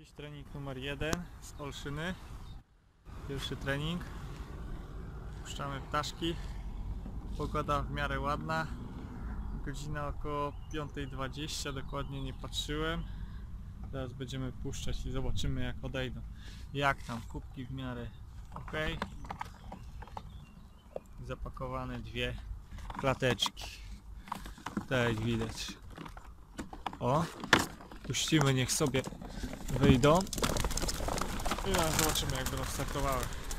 Dziś trening numer 1 z Olszyny. Pierwszy trening. Puszczamy ptaszki. Pogoda w miarę ładna. Godzina około 5:20, dokładnie nie patrzyłem. Teraz będziemy puszczać i zobaczymy, jak odejdą. Jak tam, kubki w miarę ok. Zapakowane dwie klateczki. Tak jak widać. O, puścimy, niech sobie wyjdą. I teraz zobaczymy, jak będą startowały.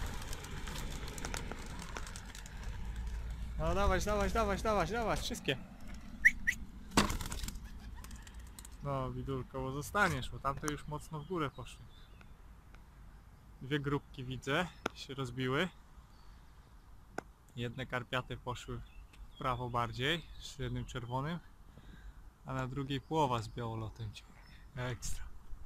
No dawać, wszystkie. No widulko, bo zostaniesz, bo tamte już mocno w górę poszły. Dwie grupki widzę, się rozbiły. Jedne karpiaty poszły w prawo bardziej, z jednym czerwonym, a na drugiej połowa z białolotem ciągnie. Ekstra.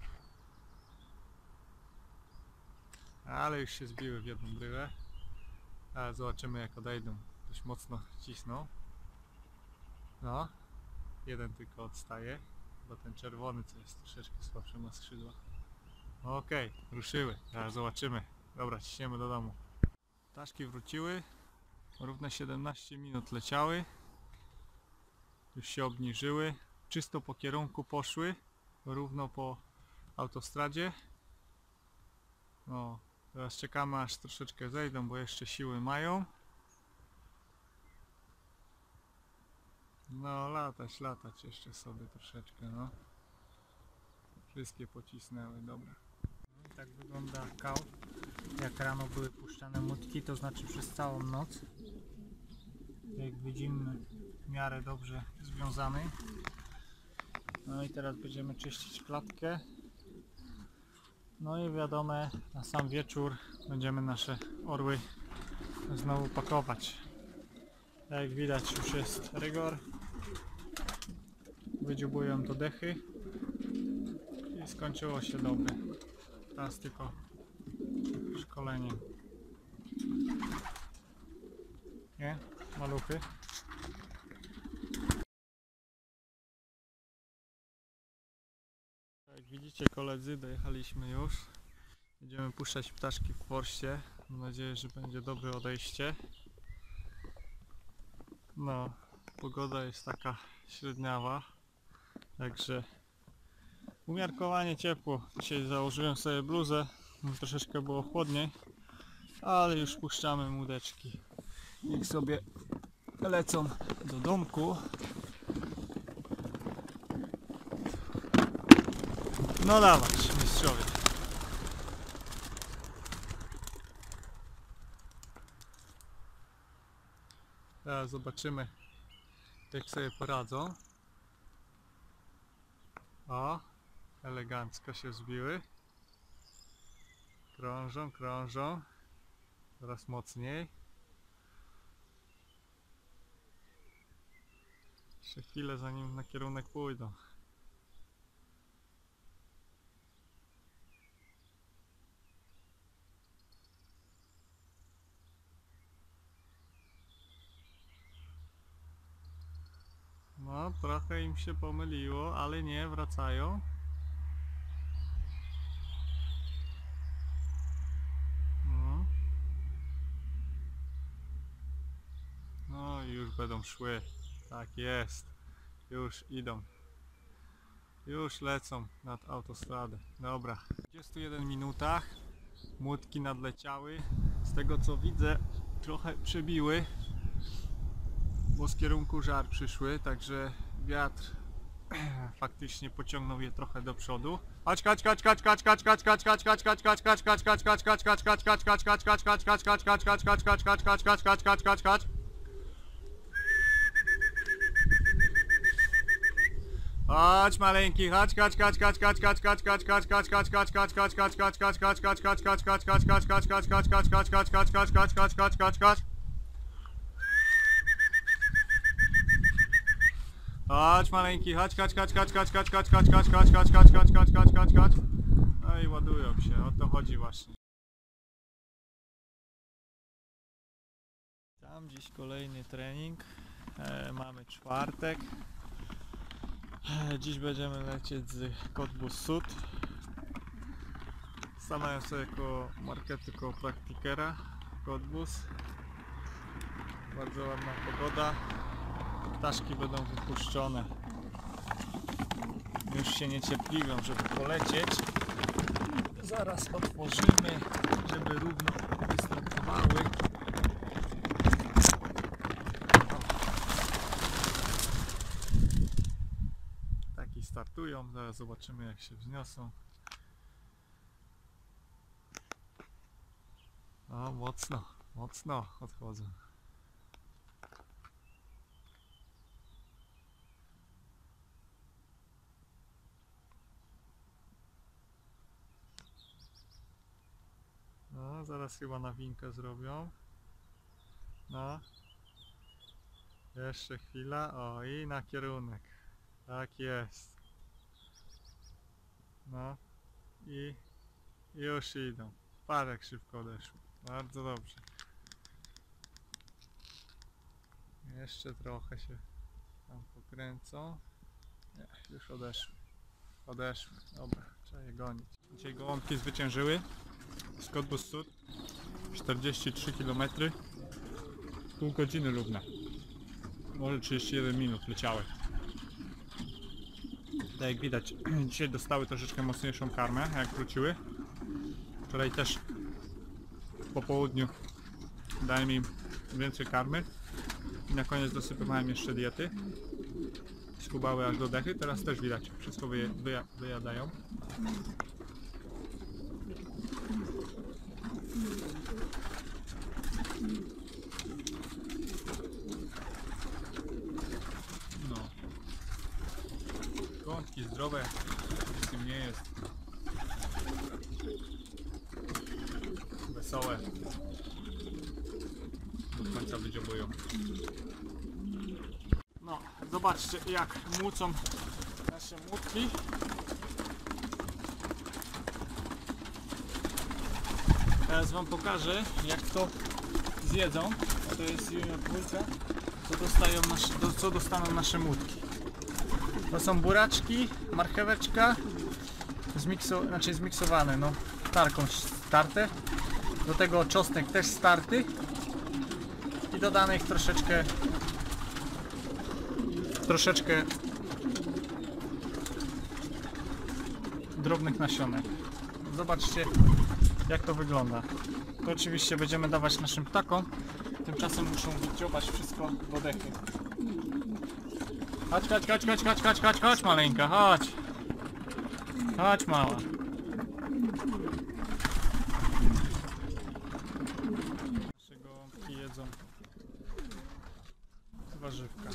Ale już się zbiły w jedną bryłę. Ale zobaczymy, jak odejdą. Dość mocno cisną. No, jeden tylko odstaje, bo ten czerwony, co jest troszeczkę słabszy, ma skrzydła. Okej, ruszyły. Teraz zobaczymy. Dobra, ciśniemy do domu. Ptaszki wróciły. Równe 17 minut leciały. Już się obniżyły. Czysto po kierunku poszły. Równo po autostradzie. No, teraz czekamy, aż troszeczkę zejdą, bo jeszcze siły mają. No, latać jeszcze sobie troszeczkę, no. Wszystkie pocisnęły, dobra. No, tak wygląda kał. Jak rano były puszczane mutki, to znaczy przez całą noc. Jak widzimy, w miarę dobrze związany. No i teraz będziemy czyścić klatkę. No i wiadomo, na sam wieczór będziemy nasze orły znowu pakować. Jak widać, już jest rygor. Wydziubują do dechy i skończyło się dobre. Teraz tylko szkolenie. Nie? Maluchy. Jak widzicie, koledzy, dojechaliśmy już. Będziemy puszczać ptaszki w chwoście. Mam nadzieję, że będzie dobre odejście. No, pogoda jest taka średniawa, także umiarkowanie ciepło. Dzisiaj założyłem sobie bluzę, troszeczkę było chłodniej, ale już puszczamy młodeczki. Niech sobie lecą do domku. No dawać, mistrzowie. Teraz zobaczymy, jak sobie poradzą. O, elegancko się zbiły. Krążą. Coraz mocniej. Jeszcze chwilę, zanim na kierunek pójdą. No, trochę im się pomyliło, ale nie, wracają. No i już będą szły. Tak jest. Już idą. Już lecą nad autostradę. Dobra. W 21 minutach młotki nadleciały. Z tego co widzę, trochę przebiły, bo z kierunku żar przyszły, także wiatr faktycznie pociągnął je trochę do przodu. Chodź maleńki, chodź. Chodź maleńki, chodź. No i ładują się, o to chodzi właśnie. Tam dziś kolejny trening. Mamy czwartek. Dziś będziemy lecieć z Cottbus Sud. Stanąłem sobie koło marketu, koło Praktikera, Cottbus. Bardzo ładna pogoda. Ptaszki będą wypuszczone. Już się niecierpliwią, żeby polecieć. Zaraz otworzymy, żeby równo wystartowały. Taki startują, zaraz zobaczymy jak się wzniosą. O, mocno, mocno odchodzą. No, zaraz chyba nawinkę zrobią. No. Jeszcze chwila. O, i na kierunek. Tak jest. No. I już idą. Parek szybko odeszły. Bardzo dobrze. Jeszcze trochę się tam pokręcą. Nie, już odeszły. Odeszły. Dobra, trzeba je gonić. Dzisiaj gołąbki zwyciężyły. Z Cottbus Sud 43 km. Pół godziny równe. Może 31 minut leciały. Tak jak widać, dzisiaj dostały troszeczkę mocniejszą karmę, jak wróciły. Wczoraj też po południu dałem im więcej karmy. I na koniec dosypywałem jeszcze diety. Skubały aż do dechy, teraz też widać, wszystko wyjadają. No. Gołąbki zdrowe, z tym nie jest. Wesołe. Do końca wydziobują. No, zobaczcie jak młócą nasze młódki. Teraz wam pokażę jak to zjedzą. A to jest junior dwójka. Co dostaną nasze młódki. To są buraczki, marcheweczka, zmiksowane, no, tarką starte. Do tego czosnek też starty. I dodane ich troszeczkę drobnych nasionek. Zobaczcie jak to wygląda. To oczywiście będziemy dawać naszym ptakom. Tymczasem muszą wydziobać wszystko do dechy. Chodź maleńka, chodź. Chodź mała. Nasze gołąbki jedzą warzywka.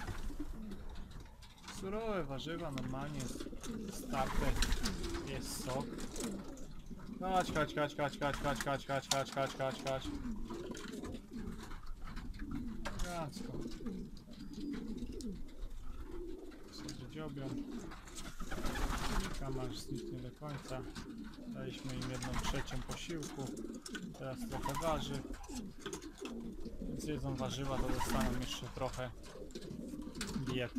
Surowe warzywa, normalnie jest starter, jest sok. Chodź. Elegancko. Sobie dziobią. Kamar zniknie do końca. Daliśmy im 1/3 posiłku. Teraz trochę warzyw. Więc jedzą warzywa, to dostaną jeszcze trochę diety.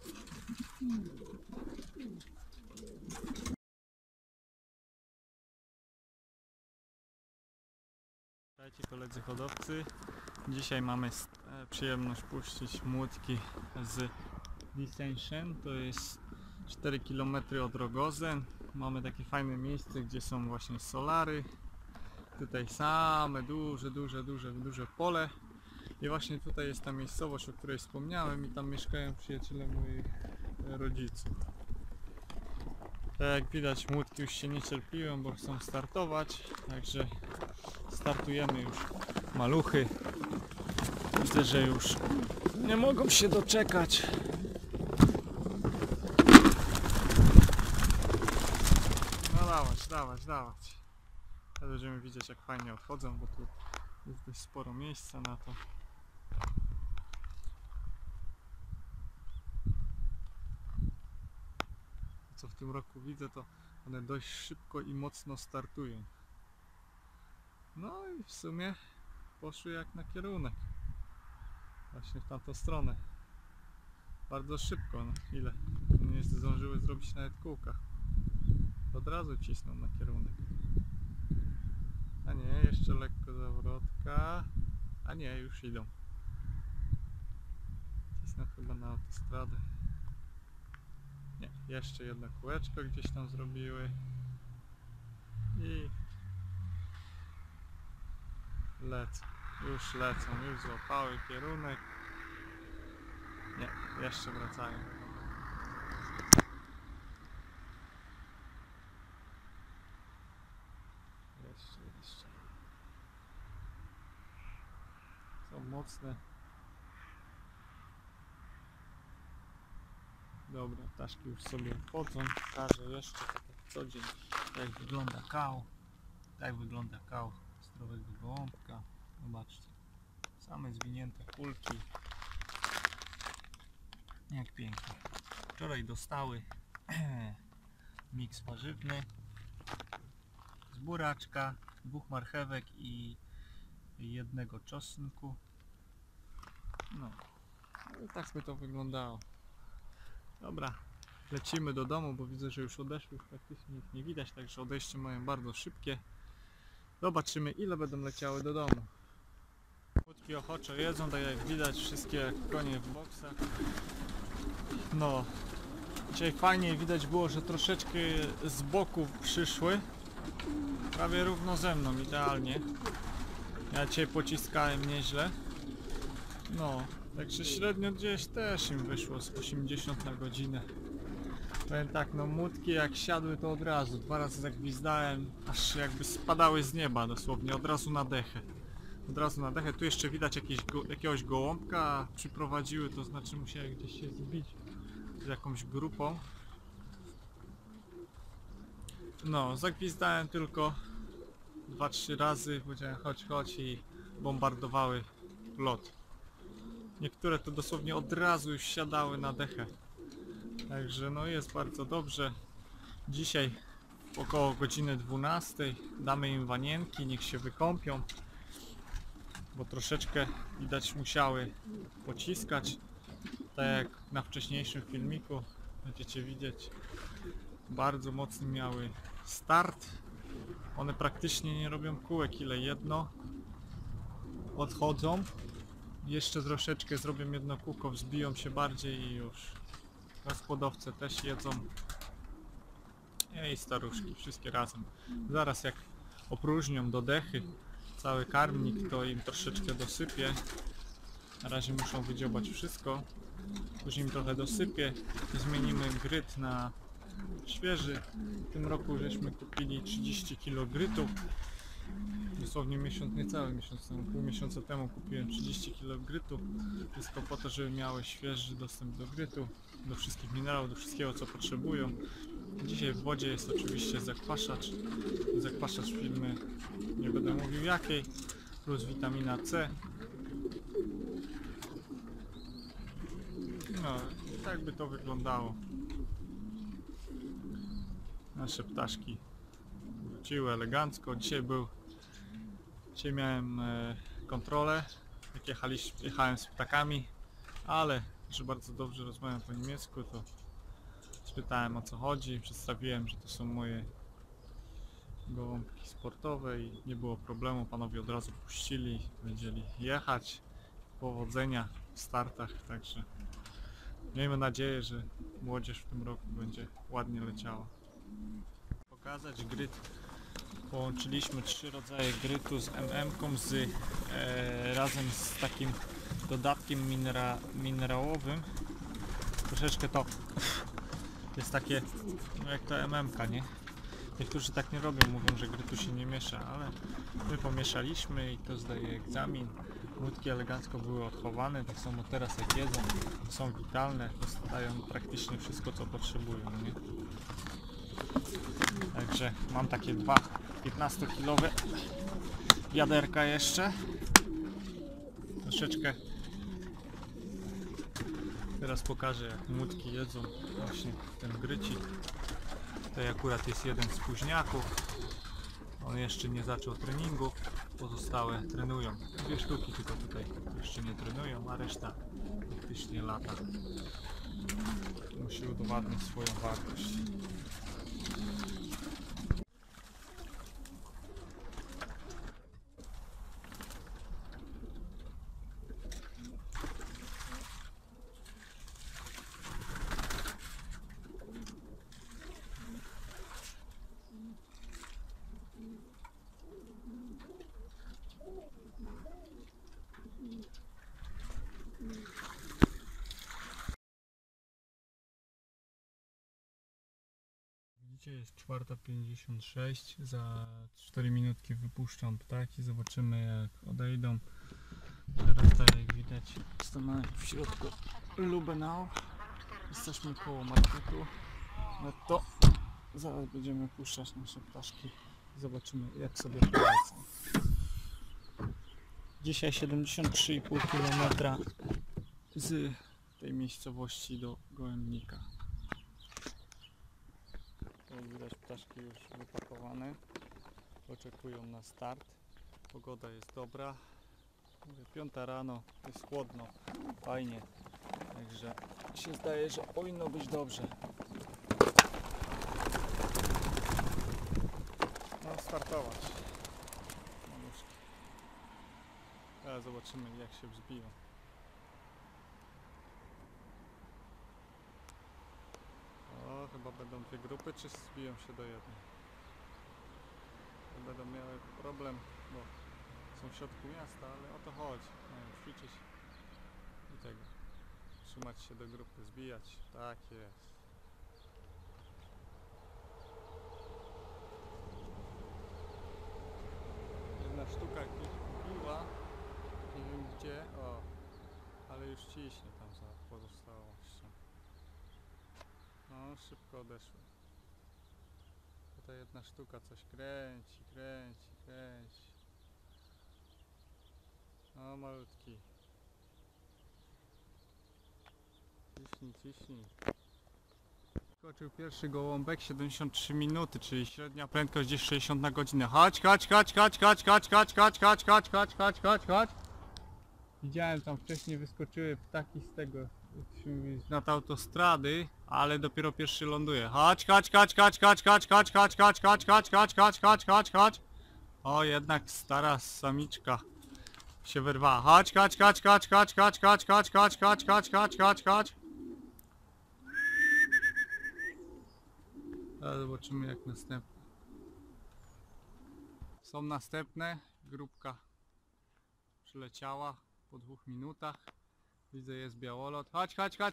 Witajcie koledzy hodowcy. Dzisiaj mamy przyjemność puścić młódki z Dissension. To jest 4 km od Rogozen. Mamy takie fajne miejsce, gdzie są właśnie solary. Tutaj same duże pole. I właśnie tutaj jest ta miejscowość, o której wspomniałem, i tam mieszkają przyjaciele moich rodziców. Tak jak widać, młódki już się nie cierpliwią, bo chcą startować, także startujemy już maluchy. Myślę, że już nie mogą się doczekać. No dawać. Teraz będziemy widzieć jak fajnie odchodzą, bo tu jest dość sporo miejsca na to. Co w tym roku widzę, to one dość szybko i mocno startują. No i w sumie poszły jak na kierunek. Właśnie w tamtą stronę. Bardzo szybko, no ile nie zdążyły zrobić nawet kółka. Od razu cisną na kierunek. A nie, jeszcze lekko zawrotka. A nie, już idą. Cisnę chyba na autostradę. Nie, jeszcze jedno kółeczko gdzieś tam zrobiły. I lecą. Już lecą, już złapały kierunek. Nie, jeszcze wracają. Jeszcze. Są mocne. Dobra, ptaszki już sobie wchodzą. Pokażę jeszcze tak jak co dzień, jak wygląda kał. Tak wygląda kał zdrowego gołąbka. Zobaczcie. Same zwinięte kulki. Jak pięknie. Wczoraj dostały miks warzywny z buraczka, 2 marchewek i 1 czosnku. No i tak by to wyglądało. Dobra, lecimy do domu, bo widzę, że już odeszły, już praktycznie ich nie widać, także odejście mają bardzo szybkie. Zobaczymy, ile będą leciały do domu. Kłódki ochoczo jedzą, tak jak widać, wszystkie jak konie w boksach. No, dzisiaj fajnie widać było, że troszeczkę z boku przyszły. Prawie równo ze mną, idealnie. Ja dzisiaj pociskałem nieźle. No, także średnio gdzieś też im wyszło z 80 na godzinę. Powiem tak, no młotki jak siadły to od razu, 2 razy zagwizdałem, aż jakby spadały z nieba dosłownie, od razu na dechę. Od razu na dechę, tu jeszcze widać jakiegoś gołąbka przyprowadziły, to znaczy musiałem gdzieś się zbić z jakąś grupą. No, zagwizdałem tylko 2-3 razy, powiedziałem chodź i bombardowały lot. Niektóre to dosłownie od razu już siadały na dechę. Także no jest bardzo dobrze. Dzisiaj około godziny 12 damy im wanienki, niech się wykąpią. Bo troszeczkę widać musiały pociskać. Tak jak na wcześniejszym filmiku będziecie widzieć. Bardzo mocny miały start. One praktycznie nie robią kółek, ile jedno. Odchodzą. Jeszcze troszeczkę zrobią jedno kółko, wzbiją się bardziej i już. Gospodowce też jedzą. I staruszki, wszystkie razem. Zaraz jak opróżnią do dechy cały karmnik, to im troszeczkę dosypię. Na razie muszą wydziobać wszystko. Później im trochę dosypię. Zmienimy gryt na świeży. W tym roku żeśmy kupili 30 kg grytu. Dosłownie miesiąc, niecały miesiąc temu, pół miesiąca temu kupiłem 30 kg grytu. Wszystko po to, żeby miały świeży dostęp do grytu, do wszystkich minerałów, do wszystkiego co potrzebują. Dzisiaj w wodzie jest oczywiście zakwaszacz. Zakwaszacz firmy, nie będę mówił jakiej, plus witamina C. No i tak by to wyglądało. Nasze ptaszki wróciły elegancko. Dzisiaj miałem kontrolę, jak jechałem z ptakami, ale że bardzo dobrze rozmawiam po niemiecku, to spytałem o co chodzi, przedstawiłem, że to są moje gołąbki sportowe i nie było problemu, panowie od razu puścili, będzieli jechać, powodzenia w startach, także miejmy nadzieję, że młodzież w tym roku będzie ładnie leciała. Pokazać gryt. Połączyliśmy 3 rodzaje grytu z MM-ką, razem z takim dodatkiem minerałowym. Troszeczkę to jest takie, no jak to MM-ka, nie? Niektórzy tak nie robią, mówią, że grytu się nie miesza, ale my pomieszaliśmy i to zdaje egzamin. Młotki elegancko były odchowane, tak samo teraz jak jedzą, są witalne, dostają praktycznie wszystko co potrzebują, nie? Także mam takie 2 15-kilowe wiaderka jeszcze. Troszeczkę teraz pokażę jak młotki jedzą właśnie ten grycik. Tutaj akurat jest jeden z późniaków. On jeszcze nie zaczął treningu. Pozostałe trenują. 2 sztuki tylko tutaj jeszcze nie trenują, a reszta praktycznie lata. Musi udowadniać swoją wartość. Słuchajcie, jest 4:56, za 4 minutki wypuszczam ptaki, zobaczymy jak odejdą. Teraz tak jak widać stanąłem w środku Lubenau, jesteśmy koło marketu netto. Zaraz będziemy puszczać nasze ptaszki i zobaczymy jak sobie poradzą. Dzisiaj 73,5 km z tej miejscowości do Gołębnika. Jak widać ptaszki już wypakowane, oczekują na start. Pogoda jest dobra. 5 rano, jest chłodno, fajnie. Także się zdaje, że powinno być dobrze. No startować. Maluszki. Teraz zobaczymy jak się wzbiją. O, chyba będą dwie grupy, czy zbiją się do jednej? Będą miały problem, bo są w środku miasta, ale o to chodzi. Mają ćwiczyć i tego. Trzymać się do grupy, zbijać. Tak jest. Jedna sztuka gdzieś biła, nie wiem gdzie, o, ale już ciśnie tam za pozostałością. No, szybko odeszły. Tutaj jedna sztuka coś kręci. O, malutki. Ciśnij. Skoczył pierwszy gołąbek, 73 minuty, czyli średnia prędkość gdzieś 60 na godzinę. Chodź. Widziałem tam wcześniej wyskoczyły ptaki z tego, nad autostrady, ale dopiero pierwszy ląduje. Chodź. O, jednak stara samiczka się wyrwała. Chodź. Teraz zobaczymy jak następne. Są następne. Grupka przyleciała po 2 minutach. Widzę jest białolot. Chodź.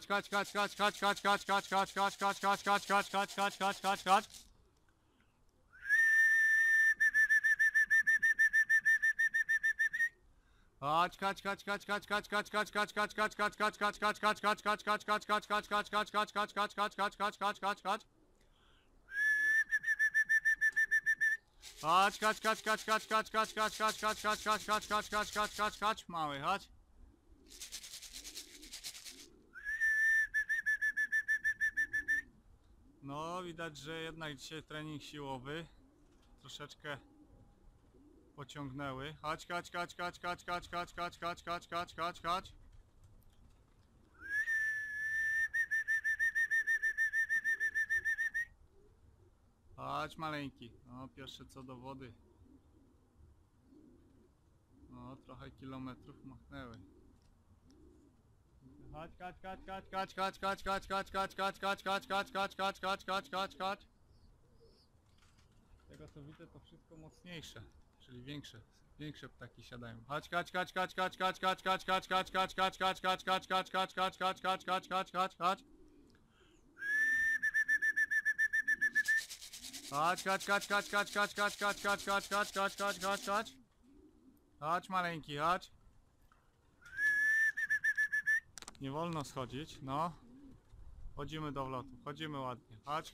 Mały, chodź. No, widać, że jednak dzisiaj trening siłowy. Troszeczkę pociągnęły. Chodź. Chodź maleńki. No, pierwsze co do wody. No, trochę kilometrów machnęły. Chodź. Z tego co widzę to wszystko mocniejsze, czyli większe ptaki siadają. Chodź. Chodź maleńki, chodź. Nie wolno schodzić, no. Chodzimy do wlotu, chodzimy ładnie. Chodź.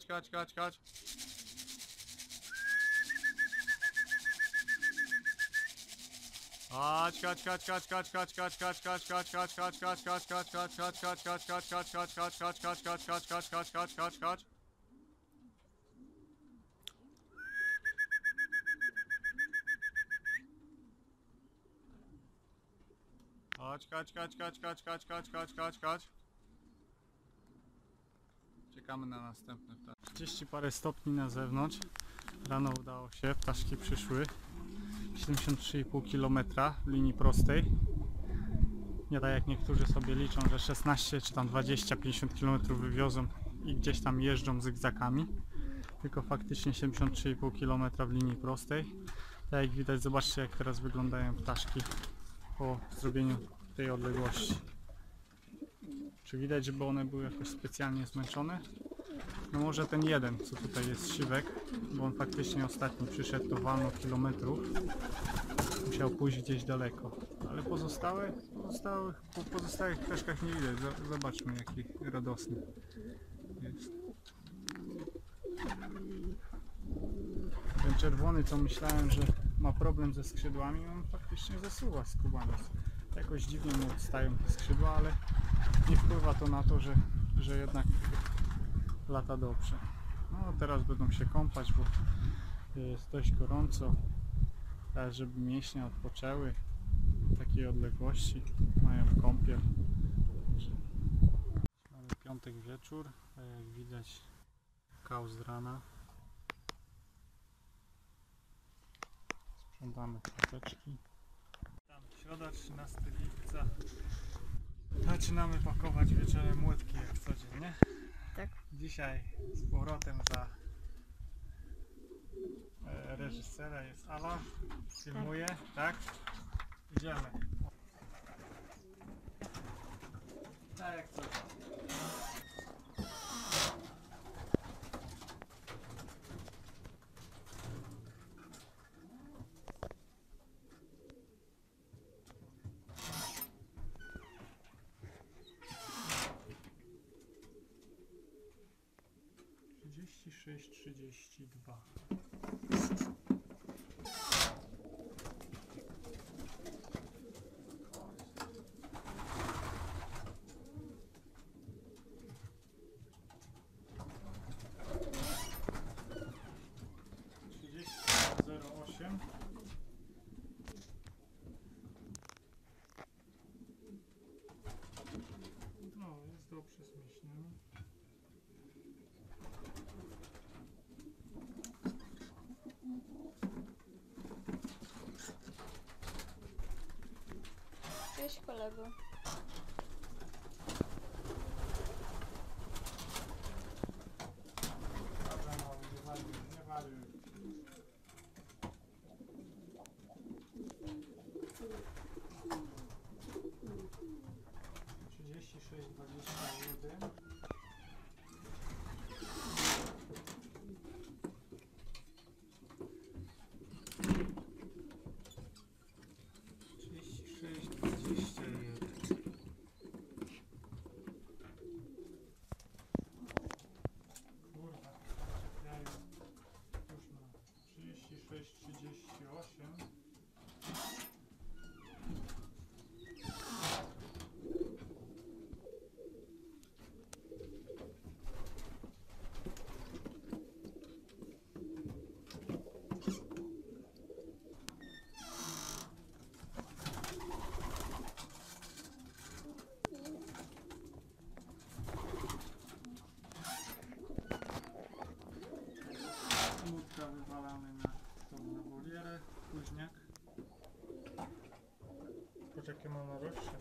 Chodź. Czekamy na następne ptaszki. 30 parę stopni na zewnątrz. Rano udało się, ptaszki przyszły. 73,5 km w linii prostej. Nie tak jak niektórzy sobie liczą, że 16 czy tam 20-50 km wywiozą i gdzieś tam jeżdżą zygzakami. Tylko faktycznie 73,5 km w linii prostej. Tak jak widać, zobaczcie jak teraz wyglądają ptaszki po zrobieniu tej odległości. Czy widać, żeby one były jakoś specjalnie zmęczone? No może ten jeden, co tutaj jest siwek, bo on faktycznie ostatni przyszedł, to walno kilometrów. Musiał pójść gdzieś daleko. Ale po pozostałych ptaszkach nie widać. Zobaczmy, jaki radosny jest. Ten czerwony, co myślałem, że ma problem ze skrzydłami, on faktycznie zasuwa skubaniec. Jakoś dziwnie mu odstają te skrzydła, ale nie wpływa to na to, że jednak lata dobrze. No teraz będą się kąpać, bo jest dość gorąco. Teraz, żeby mięśnie odpoczęły w takiej odległości, mają kąpiel. Mamy piątek wieczór, a jak widać kał z rana. Sprzątamy krateczki. Środa 13 lipca. Zaczynamy pakować wieczorem młotki jak codziennie. Tak. Dzisiaj z powrotem za reżysera jest Ala. Filmuje, tak? Idziemy. Tak jak coś. Sześć 32. No, jest dobrze z mięśniami. Cześć kolego. Dobra, no, nie walił, nie walił. Trzydzieści sześć 21. Wywalamy na wolierę, późniak. Poczekaj, mam na rośnie.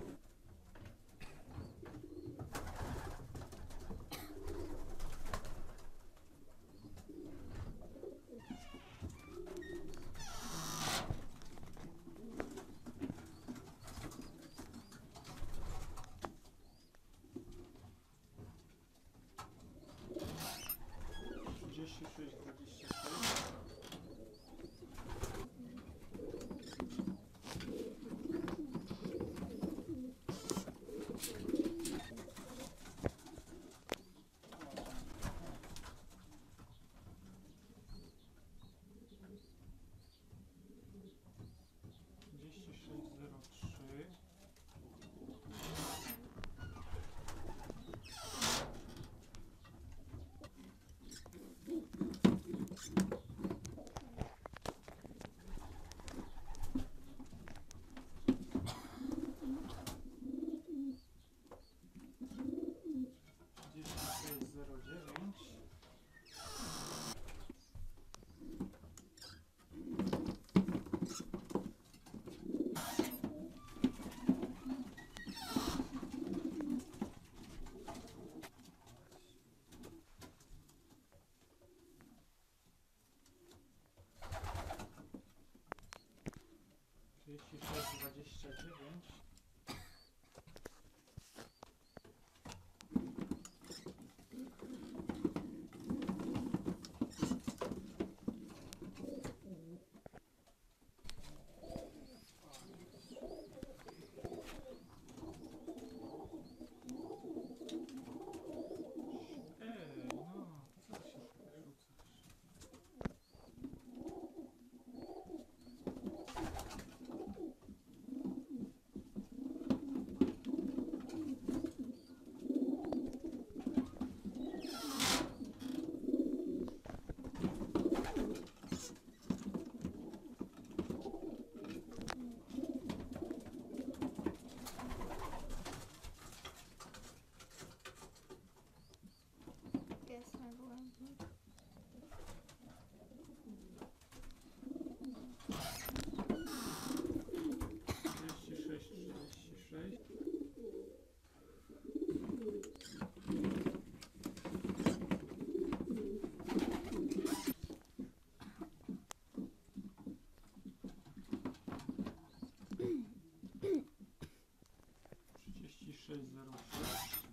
603